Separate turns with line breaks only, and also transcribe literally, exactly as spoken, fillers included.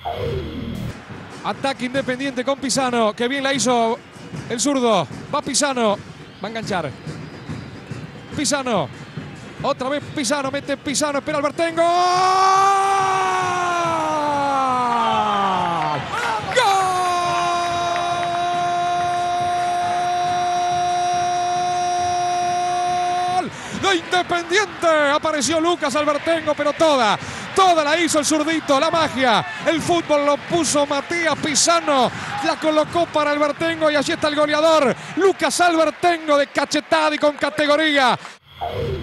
Ataque Independiente con Pisano. Que bien la hizo el zurdo. Va Pisano. Va a enganchar. Pisano. Otra vez Pisano. Mete Pisano. Espera Albertengo. De Independiente, apareció Lucas Albertengo, pero toda, toda la hizo el zurdito, la magia, el fútbol lo puso Matías Pisano, la colocó para Albertengo y allí está el goleador, Lucas Albertengo, de cachetada y con categoría.